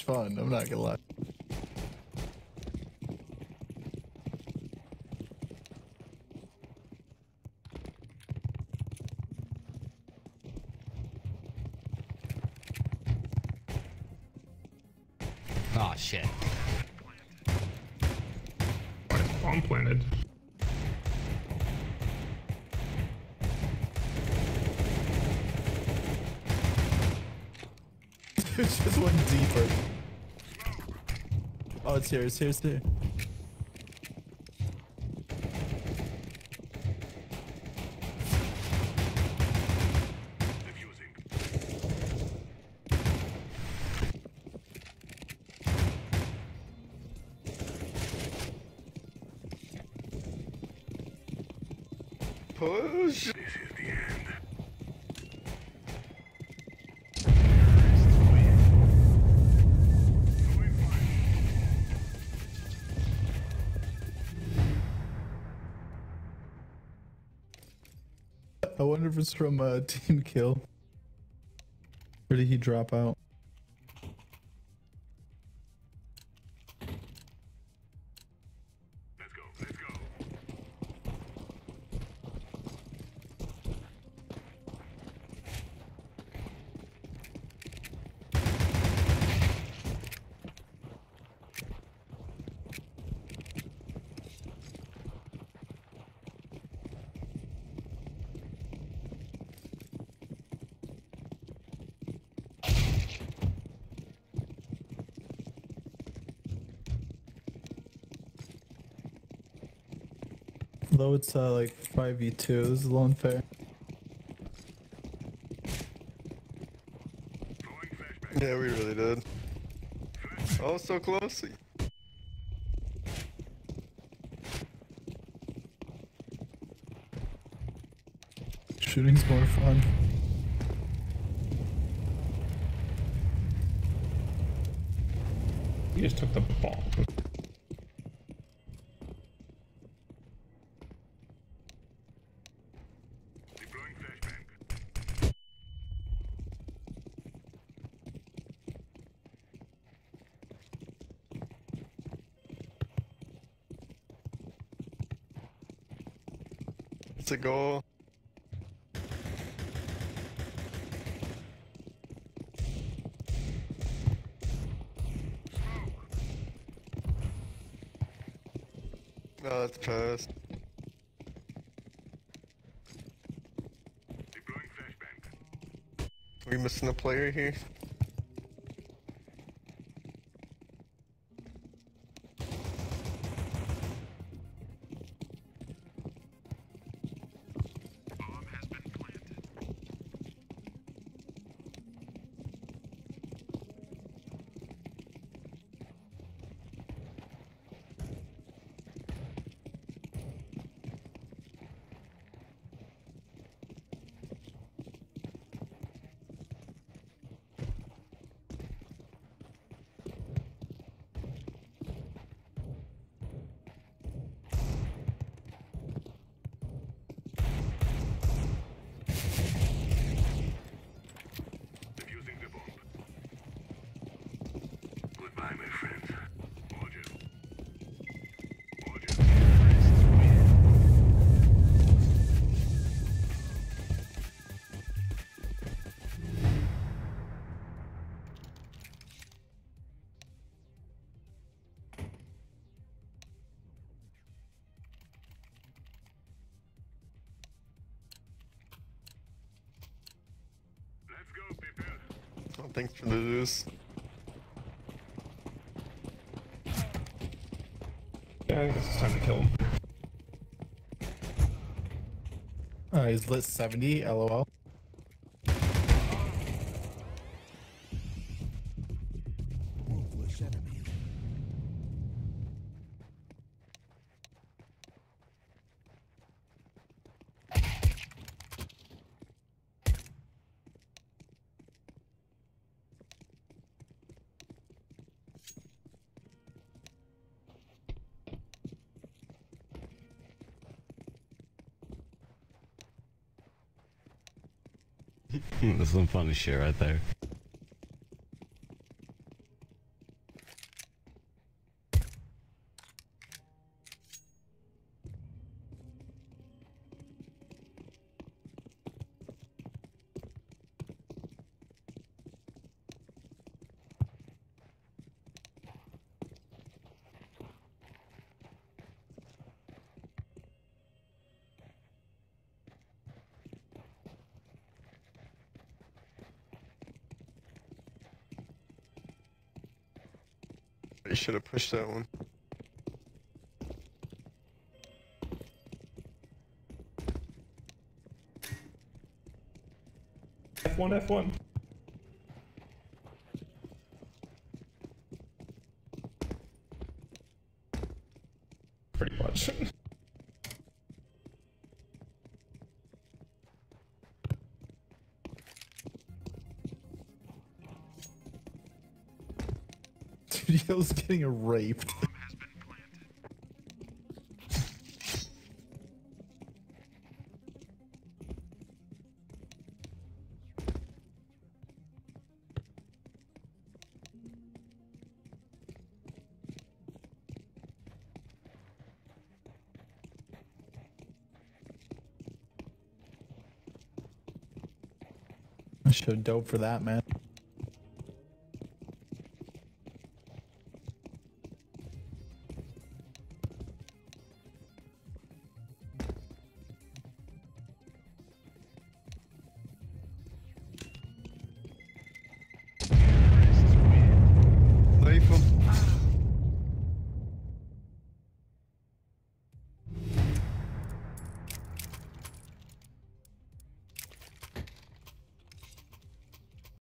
fun. I'm not gonna lie. Oh shit. Bomb planted. It just went deeper. Oh, it's here. It's here. It's here. Push. I wonder if it's from Team Kill. Or did he drop out? Let's go. Let's go. Though it's like 5v2, this is a little unfair. Yeah, we really did. Oh, so close. Shooting's more fun. He just took the ball. Deploying flashbang. It's a goal. No, that's pass. Deploying flashbang. We missing a player here? Bomb has been planted. Defusing the bomb. Goodbye, my friend. Roger. Roger. Let's go, people. Oh, thanks for the juice. Yeah, I guess it's time to kill him. He's lit 70, lol. That's some funny shit right there. I should have pushed that one. F1, F1. Pretty much. Dude, I was getting raped. I should have dove for that, man.